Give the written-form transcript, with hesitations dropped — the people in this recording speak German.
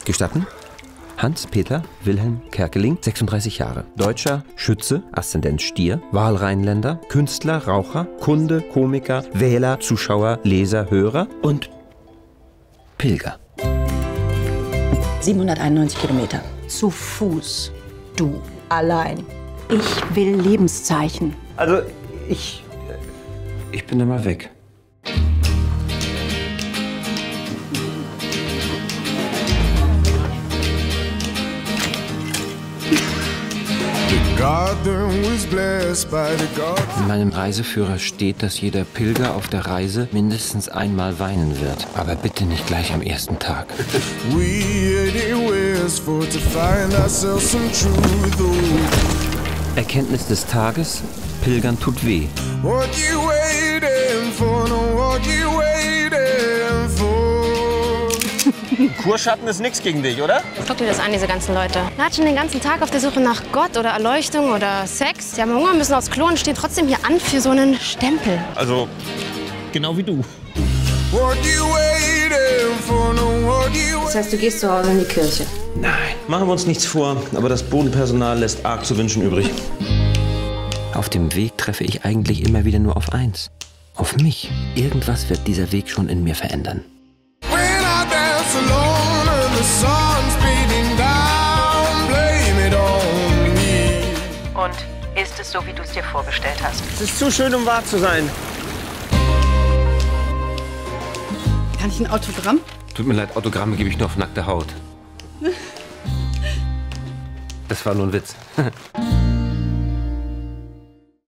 Gestatten? Hans-Peter Wilhelm Kerkeling, 36 Jahre. Deutscher, Schütze, Aszendent Stier, Wahlrheinländer, Künstler, Raucher, Kunde, Komiker, Wähler, Zuschauer, Leser, Hörer und Pilger. 791 Kilometer. Zu Fuß. Du allein. Ich will Lebenszeichen. Also, ich bin da mal weg. In meinem Reiseführer steht, dass jeder Pilger auf der Reise mindestens einmal weinen wird. Aber bitte nicht gleich am ersten Tag. Erkenntnis des Tages: Pilgern tut weh. Kurschatten ist nichts gegen dich, oder? Guck dir das an, diese ganzen Leute. Latschen den ganzen Tag auf der Suche nach Gott oder Erleuchtung oder Sex. Sie haben Hunger, müssen aufs Klo und stehen trotzdem hier an für so einen Stempel. Also, genau wie du. Das heißt, du gehst zu Hause in die Kirche? Nein. Machen wir uns nichts vor, aber das Bodenpersonal lässt arg zu wünschen übrig. Auf dem Weg treffe ich eigentlich immer wieder nur auf eins: auf mich. Irgendwas wird dieser Weg schon in mir verändern. Und ist es so, wie du es dir vorgestellt hast? Es ist zu schön, um wahr zu sein. Kann ich ein Autogramm? Tut mir leid, Autogramme gebe ich nur auf nackte Haut. Das war nur ein Witz.